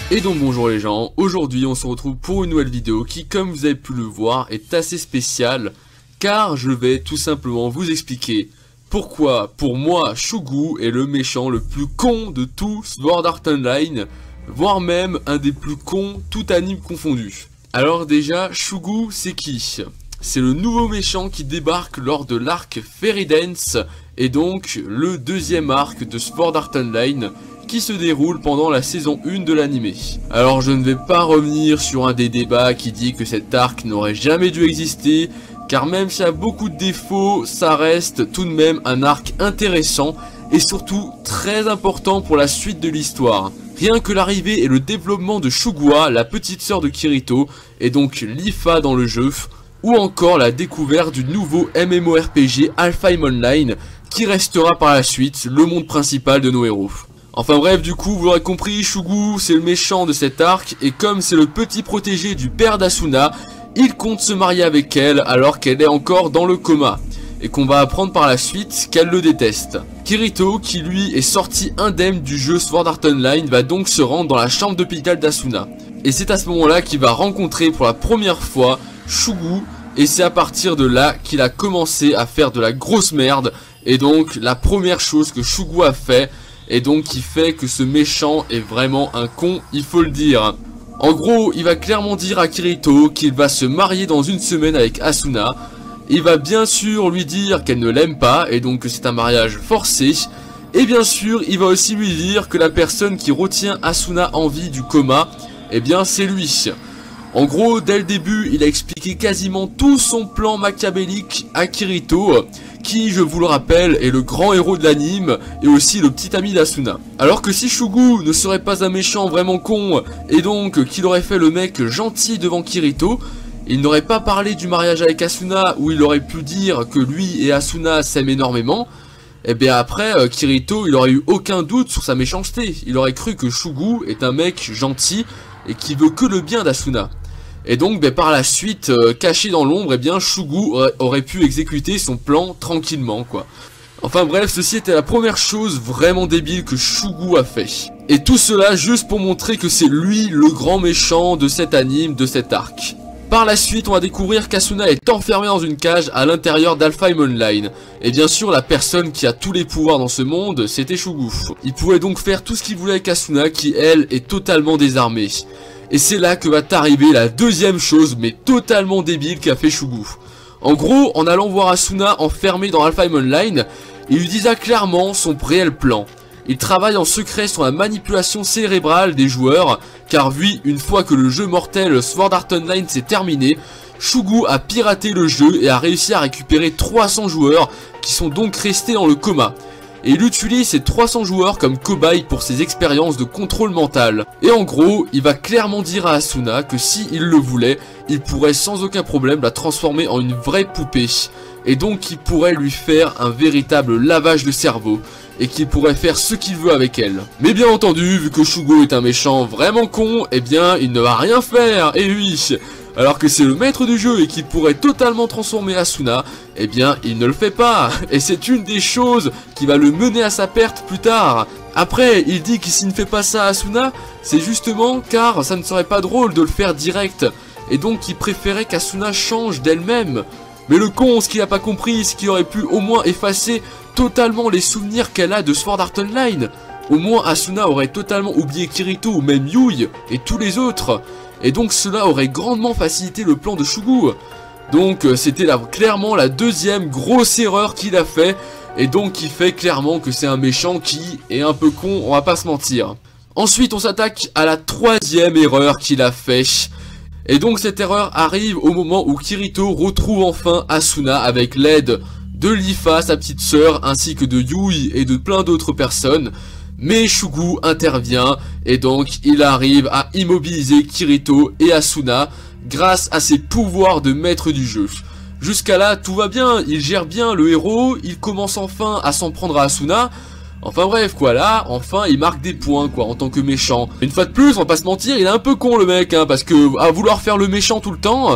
Et donc bonjour les gens, aujourd'hui on se retrouve pour une nouvelle vidéo qui, comme vous avez pu le voir, est assez spéciale, car je vais tout simplement vous expliquer pourquoi, pour moi, Shugu est le méchant le plus con de tout Sword Art Online, voire même un des plus cons, tout anime confondu. Alors déjà, Shugu c'est qui? C'est le nouveau méchant qui débarque lors de l'arc Fairy Dance, et donc le deuxième arc de Sword Art Online, qui se déroule pendant la saison 1 de l'anime. Alors je ne vais pas revenir sur un des débats qui dit que cet arc n'aurait jamais dû exister, car même s'il y a beaucoup de défauts, ça reste tout de même un arc intéressant et surtout très important pour la suite de l'histoire. Rien que l'arrivée et le développement de Shugua, la petite sœur de Kirito, et donc Lifa dans le jeu, ou encore la découverte du nouveau MMORPG Alfheim Online, qui restera par la suite le monde principal de nos héros. Enfin bref, du coup, vous l'aurez compris, Shugu c'est le méchant de cet arc, et comme c'est le petit protégé du père d'Asuna, il compte se marier avec elle alors qu'elle est encore dans le coma, et qu'on va apprendre par la suite qu'elle le déteste. Kirito, qui lui est sorti indemne du jeu Sword Art Online, va donc se rendre dans la chambre d'hôpital d'Asuna. Et c'est à ce moment-là qu'il va rencontrer pour la première fois Shugu, et c'est à partir de là qu'il a commencé à faire de la grosse merde, et donc la première chose que Shugu a fait, et donc qui fait que ce méchant est vraiment un con, il faut le dire. En gros, il va clairement dire à Kirito qu'il va se marier dans une semaine avec Asuna. Il va bien sûr lui dire qu'elle ne l'aime pas et donc que c'est un mariage forcé. Et bien sûr, il va aussi lui dire que la personne qui retient Asuna en vie du coma, eh bien c'est lui. En gros, dès le début, il a expliqué quasiment tout son plan machiavélique à Kirito, qui, je vous le rappelle, est le grand héros de l'anime et aussi le petit ami d'Asuna. Alors que si Shugu ne serait pas un méchant vraiment con et donc qu'il aurait fait le mec gentil devant Kirito, il n'aurait pas parlé du mariage avec Asuna où il aurait pu dire que lui et Asuna s'aiment énormément. Et bien après, Kirito, il aurait eu aucun doute sur sa méchanceté. Il aurait cru que Shugu est un mec gentil et qui veut que le bien d'Asuna. Et donc par la suite, caché dans l'ombre, Shugu aurait pu exécuter son plan tranquillement quoi. Enfin bref, ceci était la première chose vraiment débile que Shugu a fait. Et tout cela juste pour montrer que c'est lui le grand méchant de cet anime, de cet arc. Par la suite, on va découvrir qu'Asuna est enfermée dans une cage à l'intérieur d'Alfheim Online. Et bien sûr, la personne qui a tous les pouvoirs dans ce monde, c'était Shugu. Il pouvait donc faire tout ce qu'il voulait avec Asuna, qui elle est totalement désarmée. Et c'est là que va t'arriver la deuxième chose, mais totalement débile, qu'a fait Shugu. En gros, en allant voir Asuna enfermée dans Alfheim Online, il lui disa clairement son réel plan. Il travaille en secret sur la manipulation cérébrale des joueurs, car lui, une fois que le jeu mortel Sword Art Online s'est terminé, Shugu a piraté le jeu et a réussi à récupérer 300 joueurs qui sont donc restés dans le coma. Et il utilise ces 300 joueurs comme cobayes pour ses expériences de contrôle mental. Et en gros, il va clairement dire à Asuna que si il le voulait, il pourrait sans aucun problème la transformer en une vraie poupée. Et donc il pourrait lui faire un véritable lavage de cerveau. Et qu'il pourrait faire ce qu'il veut avec elle. Mais bien entendu, vu que Shugu est un méchant vraiment con, il ne va rien faire, et oui. Alors que c'est le maître du jeu et qu'il pourrait totalement transformer Asuna, il ne le fait pas. Et c'est une des choses qui va le mener à sa perte plus tard. Après, il dit que s'il ne fait pas ça à Asuna, c'est justement car ça ne serait pas drôle de le faire direct. Et donc il préférait qu'Asuna change d'elle-même. Mais le con, ce qu'il n'a pas compris, c'est qu'il aurait pu au moins effacer totalement les souvenirs qu'elle a de Sword Art Online. Au moins Asuna aurait totalement oublié Kirito ou même Yui et tous les autres. Et donc cela aurait grandement facilité le plan de Shugu. Donc c'était clairement la deuxième grosse erreur qu'il a fait. Et donc qui fait clairement que c'est un méchant qui est un peu con, on va pas se mentir. Ensuite on s'attaque à la troisième erreur qu'il a fait. Et donc cette erreur arrive au moment où Kirito retrouve enfin Asuna avec l'aide de Lifa, sa petite sœur, ainsi que de Yui et de plein d'autres personnes. Mais Shugu intervient et donc il arrive à immobiliser Kirito et Asuna grâce à ses pouvoirs de maître du jeu. Jusqu'à là tout va bien, il gère bien le héros, il commence enfin à s'en prendre à Asuna. Enfin bref quoi, là enfin il marque des points quoi en tant que méchant. Une fois de plus, on va pas se mentir, il est un peu con le mec parce que à vouloir faire le méchant tout le temps,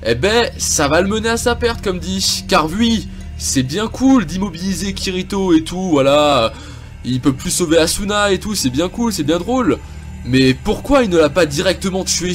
ça va le mener à sa perte comme dit. Car oui, c'est bien cool d'immobiliser Kirito et tout, voilà. Il peut plus sauver Asuna et tout, c'est bien cool, c'est bien drôle. Mais pourquoi il ne l'a pas directement tué?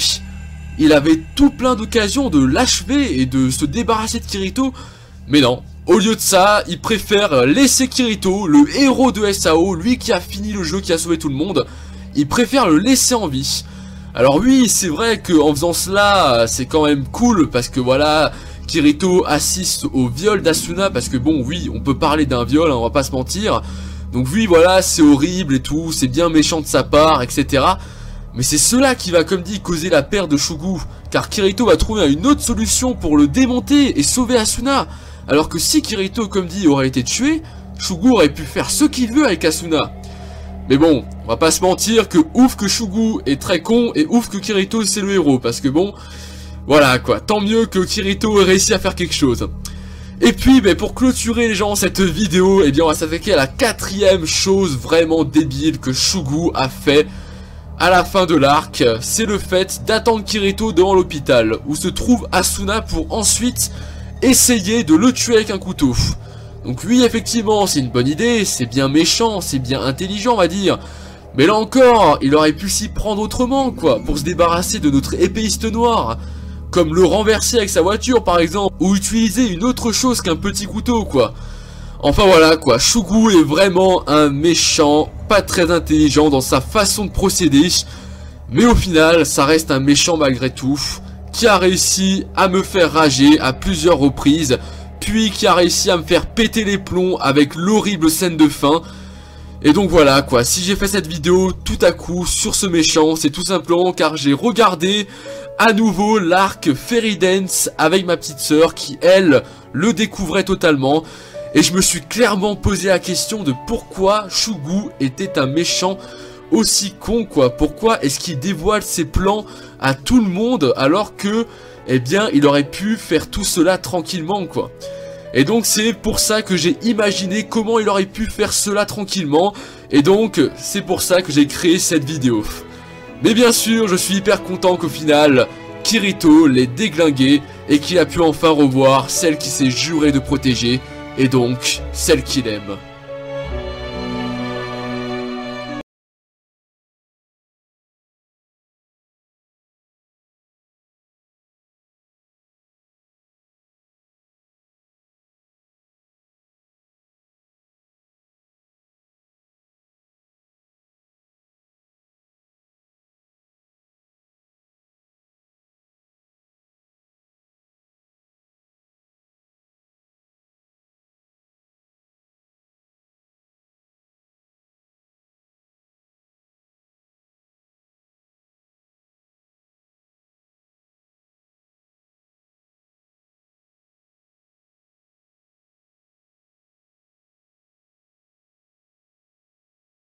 Il avait tout plein d'occasions de l'achever et de se débarrasser de Kirito. Mais non, au lieu de ça, il préfère laisser Kirito, le héros de SAO, lui qui a fini le jeu, qui a sauvé tout le monde, il préfère le laisser en vie. Alors oui, c'est vrai qu'en faisant cela, c'est quand même cool, parce que voilà, Kirito assiste au viol d'Asuna, parce que bon, oui, on peut parler d'un viol, hein, on va pas se mentir. Donc oui, voilà, c'est horrible et tout, c'est bien méchant de sa part, etc. Mais c'est cela qui va, comme dit, causer la perte de Shugu, car Kirito va trouver une autre solution pour le démonter et sauver Asuna. Alors que si Kirito, comme dit, aurait été tué, Shugu aurait pu faire ce qu'il veut avec Asuna. Mais bon, on va pas se mentir que ouf que Shugu est très con et ouf que Kirito c'est le héros, parce que bon, voilà quoi, tant mieux que Kirito ait réussi à faire quelque chose. Et puis, pour clôturer les gens cette vidéo, eh bien on va s'attaquer à la 4e chose vraiment débile que Shugu a fait à la fin de l'arc, c'est le fait d'attendre Kirito devant l'hôpital, où se trouve Asuna pour ensuite essayer de le tuer avec un couteau. Donc oui, effectivement, c'est une bonne idée, c'est bien méchant, c'est bien intelligent, on va dire. Mais là encore, il aurait pu s'y prendre autrement, quoi, pour se débarrasser de notre épéiste noire. Comme le renverser avec sa voiture, par exemple, ou utiliser une autre chose qu'un petit couteau, quoi. Enfin voilà, quoi, Shugu est vraiment un méchant, pas très intelligent dans sa façon de procéder. Mais au final, ça reste un méchant malgré tout, qui a réussi à me faire rager à plusieurs reprises, puis qui a réussi à me faire péter les plombs avec l'horrible scène de fin. Et donc voilà quoi, si j'ai fait cette vidéo tout à coup sur ce méchant, c'est tout simplement car j'ai regardé à nouveau l'arc Fairy Dance avec ma petite sœur qui elle le découvrait totalement. Et je me suis clairement posé la question de pourquoi Shugu était un méchant aussi con quoi. Pourquoi est-ce qu'il dévoile ses plans à tout le monde alors que, eh bien, il aurait pu faire tout cela tranquillement quoi. Et donc c'est pour ça que j'ai imaginé comment il aurait pu faire cela tranquillement. Et donc c'est pour ça que j'ai créé cette vidéo. Mais bien sûr je suis hyper content qu'au final Kirito l'ait déglingué et qu'il a pu enfin revoir celle qui s'est juré de protéger. Et donc celle qu'il aime.